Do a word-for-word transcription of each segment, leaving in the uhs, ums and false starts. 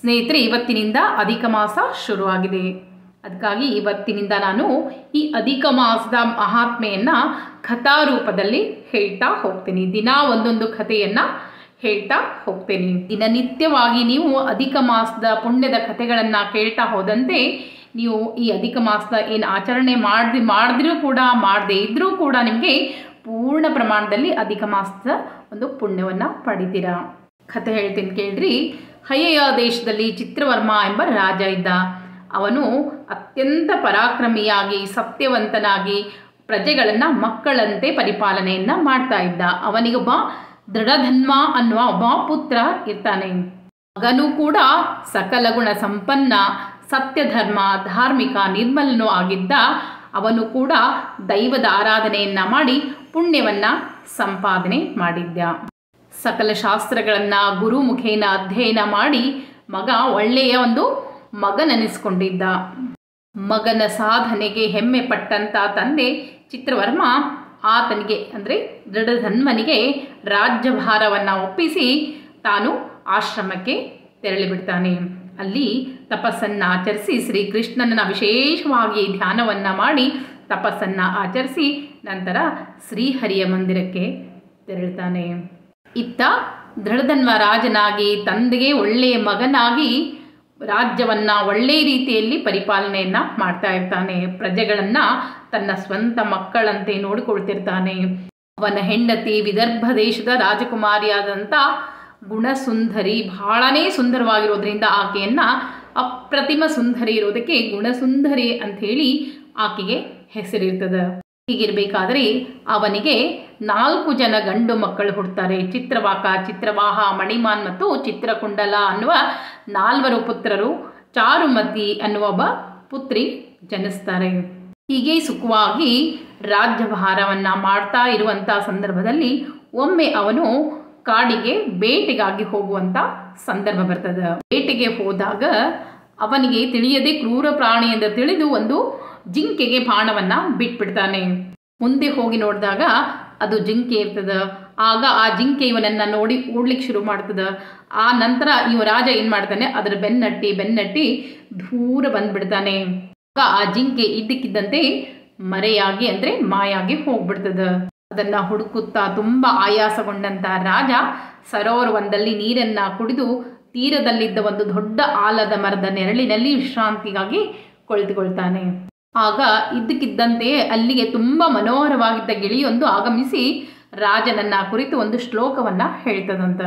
ಸ್ನೇಹಿತರೆ, ಇವತ್ತಿನಿಂದ ಅಧಿಕ ಮಾಸ ಶುರುವಾಗಿದೆ. ಅದಕ್ಕಾಗಿ ಇವತ್ತಿನಿಂದ ನಾನು ಈ ಅಧಿಕ ಮಾಸದ ಮಹಾತ್ಮೆಯನ್ನು ಕಥಾರೂಪದಲ್ಲಿ ಹೇಳ್ತಾ ಹೋಗ್ತೀನಿ. ದಿನ ಒಂದೊಂದು ಕಥೆಯನ್ನು ಹೇಳ್ತಾ ಹೋಗ್ತೀನಿ. ದಿನನಿತ್ಯವಾಗಿ ನೀವು ಅಧಿಕ ಮಾಸದ ಪುಣ್ಯದ ಕಥೆಗಳನ್ನು ಕೇಳ್ತಾ ಹೋದಂತೆ ನೀವು ಈ ಅಧಿಕ ಮಾಸದ ಏನು ಆಚರಣೆ ಮಾಡಿ ಮಾಡಿದ್ರೂ ಕೂಡ ಮಾಡದೇ ಇದ್ದರೂ ಕೂಡ ನಿಮಗೆ ಪೂರ್ಣ ಪ್ರಮಾಣದಲ್ಲಿ ಅಧಿಕ ಮಾಸದ ಒಂದು ಪುಣ್ಯವನ್ನು ಪಡಿತೀರಾ. ಕಥೆ ಹೇಳ್ತೀನಿ ಕೇಳ್ರಿ. ಹಯ್ಯಯ ದೇಶದಲ್ಲಿ ಚಿತ್ರವರ್ಮ ಎಂಬ ರಾಜ ಇದ್ದ. ಅವನು ಅತ್ಯಂತ ಪರಾಕ್ರಮಿಯಾಗಿ ಸತ್ಯವಂತನಾಗಿ ಪ್ರಜೆಗಳನ್ನು ಮಕ್ಕಳಂತೆ ಪರಿಪಾಲನೆಯನ್ನು ಮಾಡ್ತಾ ಇದ್ದ. ಅವನಿಗೊಬ್ಬ ದೃಢಧನ್ವ ಅನ್ನುವ ಒಬ್ಬ ಪುತ್ರ ಇರ್ತಾನೆ. ಮಗನೂ ಕೂಡ ಸಕಲ ಗುಣ ಸಂಪನ್ನ, ಸತ್ಯಧರ್ಮ, ಧಾರ್ಮಿಕ, ನಿರ್ಮಲನೂ ಆಗಿದ್ದ. ಅವನು ಕೂಡ ದೈವದ ಆರಾಧನೆಯನ್ನು ಮಾಡಿ ಪುಣ್ಯವನ್ನು ಸಂಪಾದನೆ ಮಾಡಿದ್ದ. ಸಕಲ ಶಾಸ್ತ್ರಗಳನ್ನು ಗುರು ಮುಖೇನ ಅಧ್ಯಯನ ಮಾಡಿ ಮಗ ಒಳ್ಳೆಯ ಒಂದು ಮಗನೆನಿಸ್ಕೊಂಡಿದ್ದ. ಮಗನ ಸಾಧನೆಗೆ ಹೆಮ್ಮೆ ಪಟ್ಟಂಥ ತಂದೆ ಚಿತ್ರವರ್ಮ ಆತನಿಗೆ ಅಂದರೆ ದೃಢಧನ್ವನಿಗೆ ರಾಜ್ಯಭಾರವನ್ನು ಒಪ್ಪಿಸಿ ತಾನು ಆಶ್ರಮಕ್ಕೆ ತೆರಳಿಬಿಡ್ತಾನೆ. ಅಲ್ಲಿ ತಪಸ್ಸನ್ನು ಆಚರಿಸಿ ಶ್ರೀಕೃಷ್ಣನ ವಿಶೇಷವಾಗಿ ಧ್ಯಾನವನ್ನು ಮಾಡಿ ತಪಸ್ಸನ್ನು ಆಚರಿಸಿ ನಂತರ ಶ್ರೀಹರಿಯ ಮಂದಿರಕ್ಕೆ ತೆರಳುತ್ತಾನೆ. ಇತ್ತ ದೃಢಧನ್ವ ರಾಜನಾಗಿ ತಂದೆಗೆ ಒಳ್ಳೆಯ ಮಗನಾಗಿ ರಾಜ್ಯವನ್ನು ಒಳ್ಳೆಯ ರೀತಿಯಲ್ಲಿ ಪರಿಪಾಲನೆಯನ್ನು ಮಾಡ್ತಾ ಇರ್ತಾನೆ. ಪ್ರಜೆಗಳನ್ನು ತನ್ನ ಸ್ವಂತ ಮಕ್ಕಳಂತೆ ನೋಡಿಕೊಳ್ತಿರ್ತಾನೆ. ಅವನ ಹೆಂಡತಿ ವಿದರ್ಭ ದೇಶದ ರಾಜಕುಮಾರಿಯಾದಂಥ ಗುಣಸುಂದರಿ, ಬಹಳನೇ ಸುಂದರವಾಗಿರೋದ್ರಿಂದ ಆಕೆಯನ್ನು ಅಪ್ರತಿಮ ಸುಂದರಿ ಇರೋದಕ್ಕೆ ಗುಣಸುಂದರಿ ಅಂಥೇಳಿ ಆಕೆಗೆ ಹೆಸರಿರ್ತದೆ. ಹೀಗಿರಬೇಕಾದರೆ ಅವನಿಗೆ ನಾಲ್ಕು ಜನ ಗಂಡು ಮಕ್ಕಳು ಹುಡ್ತಾರೆ. ಚಿತ್ರವಾಕ, ಚಿತ್ರವಾಹ, ಮಣಿಮಾನ್ ಮತ್ತು ಚಿತ್ರಕುಂಡಲ ಅನ್ನುವ ನಾಲ್ವರು ಪುತ್ರರು, ಚಾರುಮತಿ ಅನ್ನುವ ಒಬ್ಬ ಪುತ್ರಿ ಜನಿಸ್ತಾರೆ. ಹೀಗೆ ಸುಖವಾಗಿ ರಾಜ್ಯಭಾರವನ್ನು ಮಾಡ್ತಾ ಇರುವಂಥ ಸಂದರ್ಭದಲ್ಲಿ ಒಮ್ಮೆ ಅವನು ಕಾಡಿಗೆ ಬೇಟೆಗಾಗಿ ಹೋಗುವಂಥ ಸಂದರ್ಭ ಬರ್ತದೆ. ಬೇಟೆಗೆ ಹೋದಾಗ ಅವನಿಗೆ ತಿಳಿಯದೆ ಕ್ರೂರ ಪ್ರಾಣಿ ಎಂದು ತಿಳಿದು ಒಂದು ಜಿಂಕೆಗೆ ಬಾಣವನ್ನು ಬಿಟ್ಬಿಡ್ತಾನೆ. ಮುಂದೆ ಹೋಗಿ ನೋಡಿದಾಗ ಅದು ಜಿಂಕೆ ಇರ್ತದೆ. ಆಗ ಆ ಜಿಂಕೆ ಇವನನ್ನು ನೋಡಿ ಓಡ್ಲಿಕ್ಕೆ ಶುರು ಮಾಡ್ತದೆ. ಆ ನಂತರ ಇವ ರಾಜ ಏನು ಮಾಡ್ತಾನೆ, ಅದರ ಬೆನ್ನಟ್ಟಿ ಬೆನ್ನಟ್ಟಿ ದೂರ ಬಂದ್ಬಿಡ್ತಾನೆ. ಆಗ ಆ ಜಿಂಕೆ ಇದ್ದಕ್ಕಿದ್ದಂತೆ ಮರೆಯಾಗಿ ಅಂದರೆ ಮಾಯಾಗಿ ಹೋಗ್ಬಿಡ್ತದೆ. ಅದನ್ನು ಹುಡುಕುತ್ತಾ ತುಂಬ ಆಯಾಸಗೊಂಡಂಥ ರಾಜ ಸರೋವರವೊಂದಲ್ಲಿ ನೀರನ್ನು ಕುಡಿದು ತೀರದಲ್ಲಿದ್ದ ಒಂದು ದೊಡ್ಡ ಆಲದ ಮರದ ನೆರಳಿನಲ್ಲಿ ವಿಶ್ರಾಂತಿಗಾಗಿ ಕುಳಿತುಕೊಳ್ತಾನೆ. ಆಗ ಇದ್ದಕ್ಕಿದ್ದಂತೆ ಅಲ್ಲಿಗೆ ತುಂಬ ಮನೋಹರವಾಗಿದ್ದ ಗಿಳಿಯೊಂದು ಆಗಮಿಸಿ ರಾಜನನ್ನ ಕುರಿತು ಒಂದು ಶ್ಲೋಕವನ್ನು ಹೇಳ್ತದಂತ.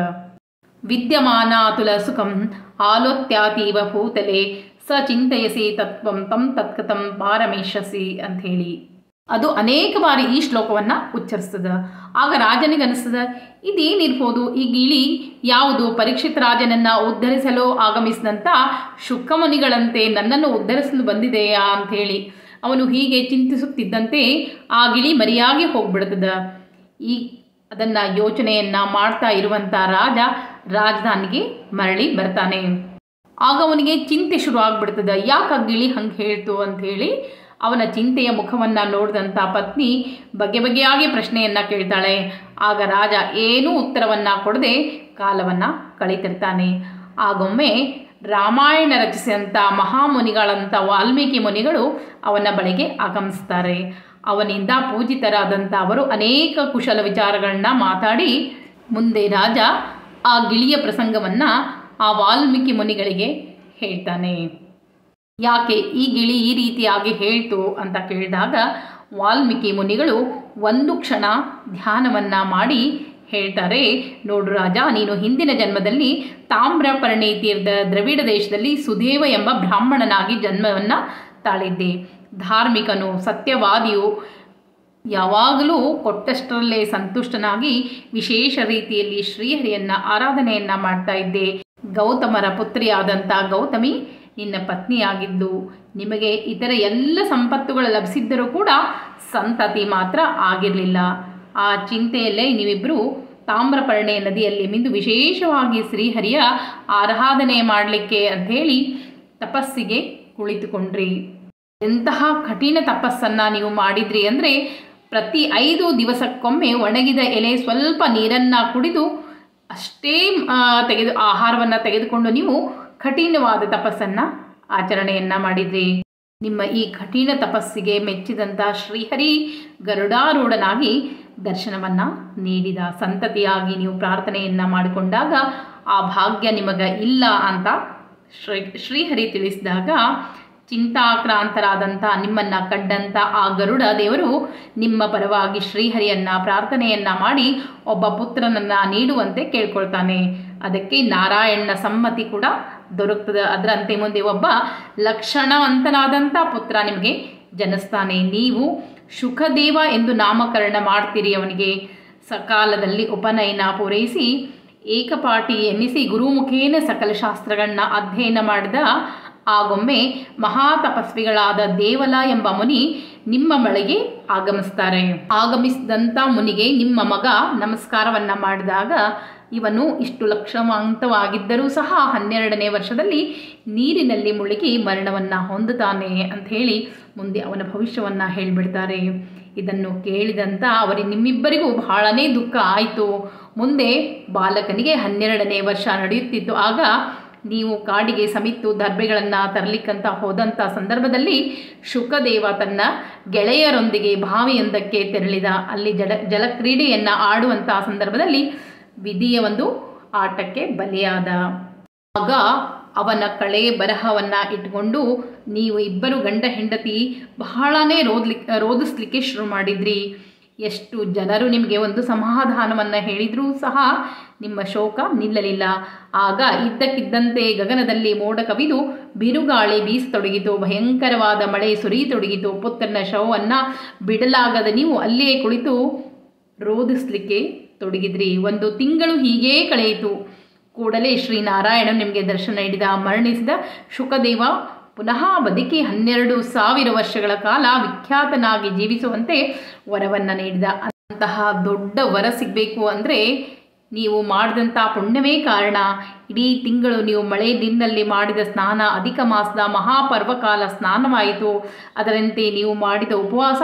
ವಿದ್ಯಮಾನಾತುಲ ಸುಖಂ ಆಲೋತ್ಯಾತೀವ ಭೂತಲೆ ಸ ಚಿಂತಯಸಿ ತತ್ವಂ ತಂ ತತ್ಕಥಂ ಪಾರಮೇಶಸಿ ಅಂಥೇಳಿ ಅದು ಅನೇಕ ಬಾರಿ ಈ ಶ್ಲೋಕವನ್ನು ಉಚ್ಚರಿಸ್ತದೆ. ಆಗ ರಾಜನಿಗೆ ಅನಿಸ್ತದೆ, ಇದೇನಿರ್ಬೋದು, ಈ ಗಿಳಿ ಯಾವುದು ಪರೀಕ್ಷಿತ ರಾಜನನ್ನು ಉದ್ಧರಿಸಲು ಆಗಮಿಸಿದಂಥ ಶುಕಮುನಿಗಳಂತೆ ನನ್ನನ್ನು ಉದ್ಧರಿಸಲು ಬಂದಿದೆಯಾ ಅಂಥೇಳಿ ಅವನು ಹೀಗೆ ಚಿಂತಿಸುತ್ತಿದ್ದಂತೆ ಆ ಗಿಳಿ ಮರಿಯಾಗಿ ಹೋಗ್ಬಿಡ್ತದೆ. ಈ ಅದನ್ನು ಯೋಚನೆಯನ್ನು ಮಾಡ್ತಾ ಇರುವಂಥ ರಾಜ ರಾಜಧಾನಿಗೆ ಮರಳಿ ಬರ್ತಾನೆ. ಆಗ ಅವನಿಗೆ ಚಿಂತೆ ಶುರು ಆಗ್ಬಿಡ್ತದೆ. ಯಾಕೆ ಆ ಗಿಳಿ ಹಂಗೆ ಹೇಳ್ತು ಅಂಥೇಳಿ ಅವನ ಚಿಂತೆಯ ಮುಖವನ್ನು ನೋಡಿದಂಥ ಪತ್ನಿ ಬಗೆ ಬಗೆಯಾಗಿ ಪ್ರಶ್ನೆಯನ್ನು ಕೇಳ್ತಾಳೆ. ಆಗ ರಾಜ ಏನೂ ಉತ್ತರವನ್ನು ಕೊಡದೆ ಕಾಲವನ್ನು ಕಳೀತಿರ್ತಾನೆ. ಆಗೊಮ್ಮೆ ರಾಮಾಯಣ ರಚಿಸಿದಂಥ ಮಹಾಮುನಿಗಳಂಥ ವಾಲ್ಮೀಕಿ ಮುನಿಗಳು ಅವನ ಬಳಿಗೆ ಆಗಮಿಸ್ತಾರೆ. ಅವನಿಂದ ಪೂಜಿತರಾದಂಥ ಅವರು ಅನೇಕ ಕುಶಲ ವಿಚಾರಗಳನ್ನ ಮಾತಾಡಿ ಮುಂದೆ ರಾಜ ಆ ಗಿಳಿಯ ಪ್ರಸಂಗವನ್ನು ಆ ವಾಲ್ಮೀಕಿ ಮುನಿಗಳಿಗೆ ಹೇಳ್ತಾನೆ. ಯಾಕೆ ಈ ಗಿಳಿ ಈ ರೀತಿಯಾಗಿ ಹೇಳ್ತು ಅಂತ ಕೇಳಿದಾಗ ವಾಲ್ಮೀಕಿ ಮುನಿಗಳು ಒಂದು ಕ್ಷಣ ಧ್ಯಾನವನ್ನು ಮಾಡಿ ಹೇಳ್ತಾರೆ, ನೋಡು ರಾಜ, ನೀನು ಹಿಂದಿನ ಜನ್ಮದಲ್ಲಿ ತಾಮ್ರಪರ್ಣಿ ತೀರ್ಥ ದ್ರವಿಡ ದೇಶದಲ್ಲಿ ಸುದೇವ ಎಂಬ ಬ್ರಾಹ್ಮಣನಾಗಿ ಜನ್ಮವನ್ನು ತಾಳಿದ್ದೆ. ಧಾರ್ಮಿಕನು, ಸತ್ಯವಾದಿಯು, ಯಾವಾಗಲೂ ಕೊಟ್ಟಷ್ಟರಲ್ಲೇ ಸಂತುಷ್ಟನಾಗಿ ವಿಶೇಷ ರೀತಿಯಲ್ಲಿ ಶ್ರೀಹರಿಯನ್ನು ಆರಾಧನೆಯನ್ನು ಮಾಡ್ತಾ ಇದ್ದೆ. ಗೌತಮರ ಪುತ್ರಿಯಾದಂಥ ಗೌತಮಿ ನಿನ್ನ ಪತ್ನಿಯಾಗಿದ್ದು ನಿಮಗೆ ಇತರ ಎಲ್ಲ ಸಂಪತ್ತುಗಳು ಲಭಿಸಿದ್ದರೂ ಕೂಡ ಸಂತತಿ ಮಾತ್ರ ಆಗಿರಲಿಲ್ಲ. ಆ ಚಿಂತೆಯಲ್ಲೇ ನೀವಿಬ್ಬರು ತಾಮ್ರಪರ್ಣೆ ನದಿಯಲ್ಲಿ ಮಿಂದು ವಿಶೇಷವಾಗಿ ಶ್ರೀಹರಿಯ ಆರಾಧನೆ ಮಾಡಲಿಕ್ಕೆ ಅಂಥೇಳಿ ತಪಸ್ಸಿಗೆ ಕುಳಿತುಕೊಂಡ್ರಿ. ಎಂತಹ ಕಠಿಣ ತಪಸ್ಸನ್ನು ನೀವು ಮಾಡಿದ್ರಿ ಅಂದರೆ ಪ್ರತಿ ಐದು ದಿವಸಕ್ಕೊಮ್ಮೆ ಒಣಗಿದ ಎಲೆ ಸ್ವಲ್ಪ ನೀರನ್ನು ಕುಡಿದು ಅಷ್ಟೇ ತೆಗೆದು ಆಹಾರವನ್ನು ತೆಗೆದುಕೊಂಡು ನೀವು ಕಠಿಣವಾದ ತಪಸ್ಸನ್ನು ಆಚರಣೆಯನ್ನು ಮಾಡಿದ್ರಿ. ನಿಮ್ಮ ಈ ಕಠಿಣ ತಪಸ್ಸಿಗೆ ಮೆಚ್ಚಿದಂಥ ಶ್ರೀಹರಿ ಗರುಡಾರೂಢನಾಗಿ ದರ್ಶನವನ್ನು ನೀಡಿದ. ಸಂತತಿಯಾಗಿ ನೀವು ಪ್ರಾರ್ಥನೆಯನ್ನು ಮಾಡಿಕೊಂಡಾಗ ಆ ಭಾಗ್ಯ ನಿಮಗೆ ಇಲ್ಲ ಅಂತ ಶ್ರೀ ಶ್ರೀಹರಿ ತಿಳಿಸಿದಾಗ ಚಿಂತಾಕ್ರಾಂತರಾದಂಥ ನಿಮ್ಮನ್ನು ಕಂಡಂಥ ಆ ಗರುಡ ದೇವರು ನಿಮ್ಮ ಪರವಾಗಿ ಶ್ರೀಹರಿಯನ್ನು ಪ್ರಾರ್ಥನೆಯನ್ನು ಮಾಡಿ ಒಬ್ಬ ಪುತ್ರನನ್ನು ನೀಡುವಂತೆ ಕೇಳ್ಕೊಳ್ತಾನೆ. ಅದಕ್ಕೆ ನಾರಾಯಣನ ಸಮ್ಮತಿ ಕೂಡ ದೊರಕ್ತದೆ. ಅದರಂತೆ ಮುಂದೆ ಒಬ್ಬ ಲಕ್ಷಣವಂತನಾದಂಥ ಪುತ್ರ ನಿಮಗೆ ಜನಿಸ್ತಾನೆ. ನೀವು ಶುಕದೇವ ಎಂದು ನಾಮಕರಣ ಮಾಡ್ತೀರಿ. ಅವನಿಗೆ ಸಕಾಲದಲ್ಲಿ ಉಪನಯನ ಪೂರೈಸಿ ಏಕಪಾಟಿ ಎನ್ನಿಸಿ ಗುರುಮುಖೇನ ಸಕಲ ಶಾಸ್ತ್ರಗಳನ್ನ ಅಧ್ಯಯನ ಮಾಡಿದ ಆಗೊಮ್ಮೆ ಮಹಾತಪಸ್ವಿಗಳಾದ ದೇವಲ ಎಂಬ ಮುನಿ ನಿಮ್ಮ ಬಳಿಗೆ ಆಗಮಿಸ್ತಾರೆ. ಆಗಮಿಸಿದಂಥ ಮುನಿಗೆ ನಿಮ್ಮ ಮಗ ನಮಸ್ಕಾರವನ್ನು ಮಾಡಿದಾಗ ಇವನು ಇಷ್ಟು ಲಕ್ಷಣವಂತವಾಗಿದ್ದರೂ ಸಹ ಹನ್ನೆರಡನೇ ವರ್ಷದಲ್ಲಿ ನೀರಿನಲ್ಲಿ ಮುಳುಗಿ ಮರಣವನ್ನು ಹೊಂದುತ್ತಾನೆ ಅಂತ ಹೇಳಿ ಮುಂದೆ ಅವನ ಭವಿಷ್ಯವನ್ನು ಹೇಳಿಬಿಡ್ತಾರೆ. ಇದನ್ನು ಕೇಳಿದಂಥ ಅವರಿಗೆ ನಿಮ್ಮಿಬ್ಬರಿಗೂ ಬಹಳನೇ ದುಃಖ ಆಯಿತು. ಮುಂದೆ ಬಾಲಕನಿಗೆ ಹನ್ನೆರಡನೇ ವರ್ಷ ನಡೆಯುತ್ತಿತ್ತು. ಆಗ ನೀವು ಕಾಡಿಗೆ ಸಮಿತ್ತು ದರ್ಬೆಗಳನ್ನು ತರಲಿಕ್ಕಂತ ಹೋದಂಥ ಸಂದರ್ಭದಲ್ಲಿ ಶುಕದೇವ ತನ್ನ ಗೆಳೆಯರೊಂದಿಗೆ ಬಾವಿಯೊಂದಕ್ಕೆ ತೆರಳಿದ. ಅಲ್ಲಿ ಜಲ ಜಲಕ್ರೀಡೆಯನ್ನು ಆಡುವಂಥ ಸಂದರ್ಭದಲ್ಲಿ ವಿಧಿಯ ಒಂದು ಆಟಕ್ಕೆ ಬಲಿಯಾದ. ಆಗ ಅವನ ಕಳೆ ಬರಹವನ್ನು ಇಟ್ಕೊಂಡು ನೀವು ಇಬ್ಬರು ಗಂಡ ಹೆಂಡತಿ ಬಹಳನೇ ರೋದ್ಲಿಕ್ಕೆ ರೋದಿಸ್ಲಿಕ್ಕೆ ಶುರು ಮಾಡಿದ್ರಿ. ಎಷ್ಟು ಜನರು ನಿಮಗೆ ಒಂದು ಸಮಾಧಾನವನ್ನು ಹೇಳಿದರೂ ಸಹ ನಿಮ್ಮ ಶೋಕ ನಿಲ್ಲಲಿಲ್ಲ. ಆಗ ಇದ್ದಕ್ಕಿದ್ದಂತೆ ಗಗನದಲ್ಲಿ ಮೋಡ ಕವಿದು ಬಿರುಗಾಳಿ ಬೀಸತೊಡಗಿತು. ಭಯಂಕರವಾದ ಮಳೆ ಸುರಿಯತೊಡಗಿತು. ಪುತ್ರನ ಶವವನ್ನು ಬಿಡಲಾಗದ ನೀವು ಅಲ್ಲಿಯೇ ಕುಳಿತು ರೋದಿಸ್ಲಿಕ್ಕೆ ತೊಡಗಿದ್ರಿ. ಒಂದು ತಿಂಗಳು ಹೀಗೇ ಕಳೆಯಿತು. ಕೂಡಲೇ ಶ್ರೀನಾರಾಯಣ ನಿಮಗೆ ದರ್ಶನ ನೀಡಿದ. ಮರಣಿಸಿದ ಶುಕದೇವ ಪುನಃ ಬದುಕಿ ಹನ್ನೆರಡು ಸಾವಿರ ವರ್ಷಗಳ ಕಾಲ ವಿಖ್ಯಾತನಾಗಿ ಜೀವಿಸುವಂತೆ ವರವನ್ನು ನೀಡಿದ. ಅಂತಹ ದೊಡ್ಡ ವರ ಸಿಗಬೇಕು ಅಂದರೆ ನೀವು ಮಾಡಿದಂಥ ಪುಣ್ಯವೇ ಕಾರಣ. ಇಡೀ ತಿಂಗಳು ನೀವು ಮಳೆ ನೀರಿನಲ್ಲಿ ಮಾಡಿದ ಸ್ನಾನ ಅಧಿಕ ಮಾಸದ ಮಹಾಪರ್ವಕಾಲ ಸ್ನಾನವಾಯಿತು. ಅದರಂತೆ ನೀವು ಮಾಡಿದ ಉಪವಾಸ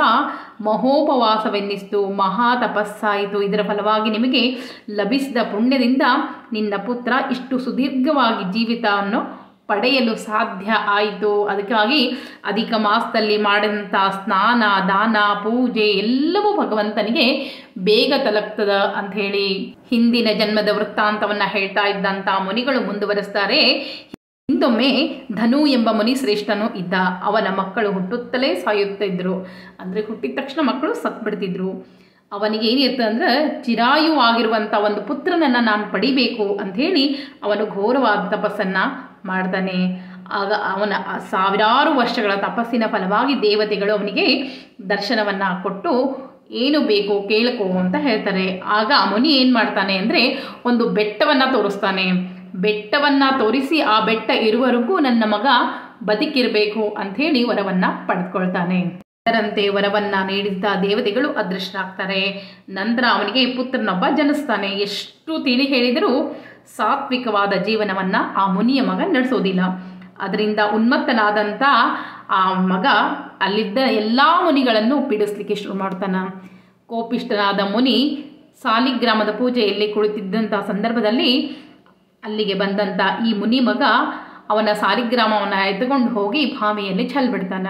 ಮಹೋಪವಾಸವೆನ್ನಿಸಿತು, ಮಹಾ ತಪಸ್ಸಾಯಿತು. ಇದರ ಫಲವಾಗಿ ನಿಮಗೆ ಲಭಿಸಿದ ಪುಣ್ಯದಿಂದ ನಿನ್ನ ಪುತ್ರ ಇಷ್ಟು ಸುದೀರ್ಘವಾಗಿ ಜೀವಿತವನ್ನು ಪಡೆಯಲು ಸಾಧ್ಯ ಆಯಿತು. ಅದಕ್ಕಾಗಿ ಅಧಿಕ ಮಾಸದಲ್ಲಿ ಮಾಡಿದಂಥ ಸ್ನಾನ ದಾನ ಪೂಜೆ ಎಲ್ಲವೂ ಭಗವಂತನಿಗೆ ಬೇಗ ತಲುಪ್ತದ ಅಂಥೇಳಿ ಹಿಂದಿನ ಜನ್ಮದ ವೃತ್ತಾಂತವನ್ನು ಹೇಳ್ತಾ ಇದ್ದಂಥ ಮುನಿಗಳು ಮುಂದುವರೆಸ್ತಾರೆ. ಹಿಂದೊಮ್ಮೆ ಧನು ಎಂಬ ಮುನಿ ಶ್ರೇಷ್ಠನು ಇದ್ದ. ಅವನ ಮಕ್ಕಳು ಹುಟ್ಟುತ್ತಲೇ ಸಾಯುತ್ತಿದ್ದರು. ಅಂದರೆ ಹುಟ್ಟಿದ ತಕ್ಷಣ ಮಕ್ಕಳು ಸತ್ಬಿಡ್ತಿದ್ರು. ಅವನಿಗೆ ಏನಿರ್ತದೆ ಅಂದರೆ ಚಿರಾಯುವಾಗಿರುವಂಥ ಒಂದು ಪುತ್ರನನ್ನು ನಾನು ಪಡಿಬೇಕು ಅಂಥೇಳಿ ಅವನು ಘೋರವಾದ ತಪಸ್ಸನ್ನು ಮಾಡ್ತಾನೆ. ಆಗ ಅವನ ಸಾವಿರಾರು ವರ್ಷಗಳ ತಪಸ್ಸಿನ ಫಲವಾಗಿ ದೇವತೆಗಳು ಅವನಿಗೆ ದರ್ಶನವನ್ನು ಕೊಟ್ಟು ಏನು ಬೇಕು ಕೇಳ್ಕೋ ಅಂತ ಹೇಳ್ತಾರೆ. ಆಗ ಮುನಿ ಏನು ಮಾಡ್ತಾನೆ ಅಂದರೆ ಒಂದು ಬೆಟ್ಟವನ್ನು ತೋರಿಸ್ತಾನೆ. ಬೆಟ್ಟವನ್ನು ತೋರಿಸಿ ಆ ಬೆಟ್ಟ ಇರುವವರೆಗೂ ನನ್ನ ಮಗ ಬದುಕಿರಬೇಕು ಅಂಥೇಳಿ ವರವನ್ನು ಪಡೆದುಕೊಳ್ತಾನೆ. ಅದರಂತೆ ವರವನ್ನು ನೀಡಿದ ದೇವತೆಗಳು ಅದೃಷ್ಟರಾಗ್ತಾರೆ. ನಂತರ ಅವನಿಗೆ ಪುತ್ರನೊಬ್ಬ ಜನಿಸ್ತಾನೆ. ಎಷ್ಟು ತಿಳಿ ಹೇಳಿದರೂ ಸಾತ್ವಿಕವಾದ ಜೀವನವನ್ನು ಆ ಮುನಿಯ ಮಗ ನಡೆಸೋದಿಲ್ಲ. ಅದರಿಂದ ಉನ್ಮತ್ತನಾದಂಥ ಆ ಮಗ ಅಲ್ಲಿದ್ದ ಎಲ್ಲ ಮುನಿಗಳನ್ನು ಪೀಡಿಸ್ಲಿಕ್ಕೆ ಶುರು ಮಾಡ್ತಾನೆ. ಕೋಪಿಷ್ಠನಾದ ಮುನಿ ಸಾಲಿಗ್ರಾಮದ ಪೂಜೆಯಲ್ಲಿ ಕುಳಿತಿದ್ದಂಥ ಸಂದರ್ಭದಲ್ಲಿ ಅಲ್ಲಿಗೆ ಬಂದಂಥ ಈ ಮುನಿ ಮಗ ಅವನ ಸಾಲಿಗ್ರಾಮವನ್ನು ಎತ್ಕೊಂಡು ಹೋಗಿ ಬಾವಿಯಲ್ಲಿ ಚೆಲ್ಬಿಡ್ತಾನೆ.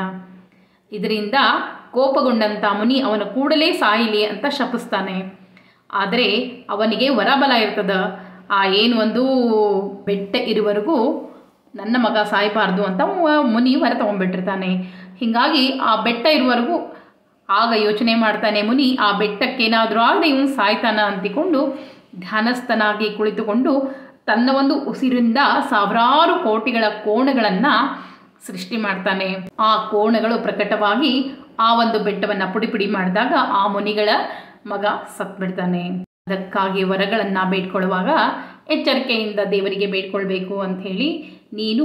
ಇದರಿಂದ ಕೋಪಗೊಂಡಂಥ ಮುನಿ ಅವನ ಕೂಡಲೇ ಸಾಯಲಿ ಅಂತ ಶಪಿಸ್ತಾನೆ. ಆದರೆ ಅವನಿಗೆ ವರಬಲ ಇರ್ತದೆ. ಆ ಏನು ಒಂದು ಬೆಟ್ಟ ಇರುವವರೆಗೂ ನನ್ನ ಮಗ ಸಾಯಬಾರ್ದು ಅಂತ ಮುನಿ ವರ ತೊಗೊಂಡ್ಬಿಟ್ಟಿರ್ತಾನೆ. ಹೀಗಾಗಿ ಆ ಬೆಟ್ಟ ಇರುವವರೆಗೂ ಆಗ ಯೋಚನೆ ಮಾಡ್ತಾನೆ ಮುನಿ, ಆ ಬೆಟ್ಟಕ್ಕೇನಾದರೂ ಆದರೆ ಇವನು ಸಾಯ್ತಾನ ಅಂತಿಕೊಂಡು ಧ್ಯಾನಸ್ಥನಾಗಿ ಕುಳಿತುಕೊಂಡು ತನ್ನ ಒಂದು ಉಸಿರಿಂದ ಸಾವಿರಾರು ಕೋಟಿಗಳ ಕೋಣಗಳನ್ನು ಸೃಷ್ಟಿ ಮಾಡ್ತಾನೆ. ಆ ಕೋಣಗಳು ಪ್ರಕಟವಾಗಿ ಆ ಒಂದು ಬೆಟ್ಟವನ್ನು ಪುಡಿ ಪುಡಿ ಮಾಡಿದಾಗ ಆ ಮುನಿಗಳ ಮಗ ಸತ್ಬಿಡ್ತಾನೆ. ಅದಕ್ಕಾಗಿ ವರಗಳನ್ನು ಬೇಡ್ಕೊಳ್ಳುವಾಗ ಎಚ್ಚರಿಕೆಯಿಂದ ದೇವರಿಗೆ ಬೇಡ್ಕೊಳ್ಬೇಕು ಅಂಥೇಳಿ ನೀನು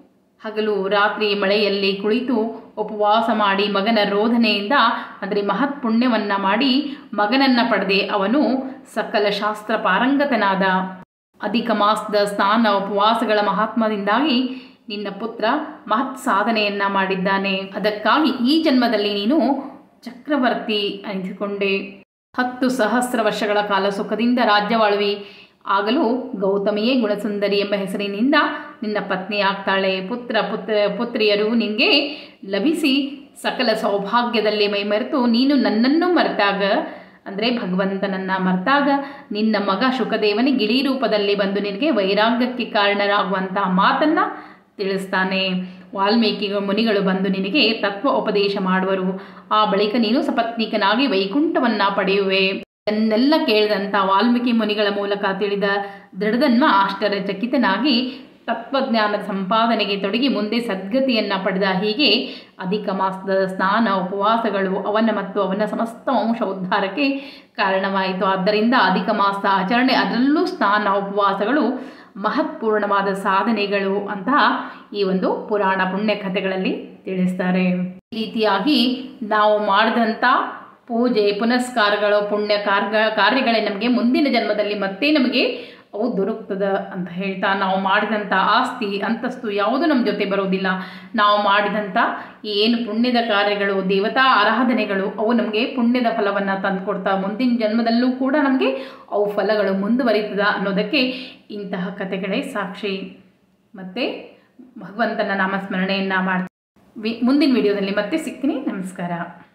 ಹಗಲು ರಾತ್ರಿ ಮಳೆಯಲ್ಲಿ ಕುಳಿತು ಉಪವಾಸ ಮಾಡಿ ಮಗನ ರೋಧನೆಯಿಂದ ಅಂದರೆ ಮಹತ್ ಪುಣ್ಯವನ್ನು ಮಾಡಿ ಮಗನನ್ನು ಪಡೆದೆ ಅವನು ಸಕಲ ಶಾಸ್ತ್ರ ಪಾರಂಗತನಾದ. ಅಧಿಕ ಮಾಸದ ಸ್ನಾನ ಉಪವಾಸಗಳ ಮಹಾತ್ಮದಿಂದಾಗಿ ನಿನ್ನ ಪುತ್ರ ಮಹತ್ ಸಾಧನೆಯನ್ನು ಮಾಡಿದ್ದಾನೆ. ಅದಕ್ಕಾಗಿ ಈ ಜನ್ಮದಲ್ಲಿ ನೀನು ಚಕ್ರವರ್ತಿ ಅನಿಸಿಕೊಂಡೆ. ಹತ್ತು ಸಹಸ್ರ ವರ್ಷಗಳ ಕಾಲ ಸುಖದಿಂದ ರಾಜ್ಯವಾಳುವಿ. ಆಗಲೂ ಗೌತಮಿಯೇ ಗುಣಸುಂದರಿ ಎಂಬ ಹೆಸರಿನಿಂದ ನಿನ್ನ ಪತ್ನಿ ಆಗ್ತಾಳೆ. ಪುತ್ರ ಪುತ್ರ ಪುತ್ರಿಯರು ನಿನಗೆ ಲಭಿಸಿ ಸಕಲ ಸೌಭಾಗ್ಯದಲ್ಲಿ ಮೈಮರೆತು ನೀನು ನನ್ನನ್ನು ಮರೆತಾಗ, ಅಂದರೆ ಭಗವಂತನನ್ನು ಮರೆತಾಗ ನಿನ್ನ ಮಗ ಶುಕದೇವನೇ ಗಿಳಿ ರೂಪದಲ್ಲಿ ಬಂದು ನಿನಗೆ ವೈರಾಗ್ಯಕ್ಕೆ ಕಾರಣರಾಗುವಂಥ ಮಾತನ್ನು ತಿಳಿಸ್ತಾನೆ. ವಾಲ್ಮೀಕಿ ಮುನಿಗಳು ಬಂದು ನಿನಗೆ ತತ್ವ ಉಪದೇಶ ಮಾಡುವರು. ಆ ಬಳಿಕ ನೀನು ಸಪತ್ನೀಕನಾಗಿ ವೈಕುಂಠವನ್ನು ಪಡೆಯುವೆ. ಇದನ್ನೆಲ್ಲ ಕೇಳಿದಂಥ ವಾಲ್ಮೀಕಿ ಮುನಿಗಳ ಮೂಲಕ ತಿಳಿದ ದೃಢಧನ್ವ ಆಶ್ಚರ್ಯಚಕಿತನಾಗಿ ತತ್ವಜ್ಞಾನದ ಸಂಪಾದನೆಗೆ ತೊಡಗಿ ಮುಂದೆ ಸದ್ಗತಿಯನ್ನು ಪಡೆದ. ಹೀಗೆ ಅಧಿಕ ಮಾಸದ ಸ್ನಾನ ಉಪವಾಸಗಳು ಅವನ ಮತ್ತು ಅವನ ಸಮಸ್ತ ವಂಶ ಉದ್ಧಾರಕ್ಕೆ ಕಾರಣವಾಯಿತು. ಆದ್ದರಿಂದ ಅಧಿಕ ಮಾಸದ ಆಚರಣೆ, ಅದರಲ್ಲೂ ಸ್ನಾನ ಉಪವಾಸಗಳು ಮಹತ್ಪೂರ್ಣವಾದ ಸಾಧನೆಗಳು ಅಂತ ಈ ಒಂದು ಪುರಾಣ ಪುಣ್ಯ ಕಥೆಗಳಲ್ಲಿ ತಿಳಿಸ್ತಾರೆ. ಈ ರೀತಿಯಾಗಿ ನಾವು ಮಾಡಿದಂಥ ಪೂಜೆ ಪುನಸ್ಕಾರಗಳು ಪುಣ್ಯ ಕಾರ್ಯ ಕಾರ್ಯಗಳೇ ನಮಗೆ ಮುಂದಿನ ಜನ್ಮದಲ್ಲಿ ಮತ್ತೆ ನಮಗೆ ಅವು ದೊರಕ್ತದೆ ಅಂತ ಹೇಳ್ತಾ, ನಾವು ಮಾಡಿದಂಥ ಆಸ್ತಿ ಅಂತಸ್ತು ಯಾವುದು ನಮ್ಮ ಜೊತೆ ಬರೋದಿಲ್ಲ. ನಾವು ಮಾಡಿದಂಥ ಏನು ಪುಣ್ಯದ ಕಾರ್ಯಗಳು ದೇವತಾ ಆರಾಧನೆಗಳು ಅವು ನಮಗೆ ಪುಣ್ಯದ ಫಲವನ್ನು ತಂದುಕೊಡ್ತಾ ಮುಂದಿನ ಜನ್ಮದಲ್ಲೂ ಕೂಡ ನಮಗೆ ಅವು ಫಲಗಳು ಮುಂದುವರಿತದ ಅನ್ನೋದಕ್ಕೆ ಇಂತಹ ಕಥೆಗಳೇ ಸಾಕ್ಷಿ. ಮತ್ತು ಭಗವಂತನ ನಾಮಸ್ಮರಣೆಯನ್ನು ಮಾಡ್ತೀವಿ. ಮುಂದಿನ ವಿಡಿಯೋದಲ್ಲಿ ಮತ್ತೆ ಸಿಗ್ತೀನಿ. ನಮಸ್ಕಾರ.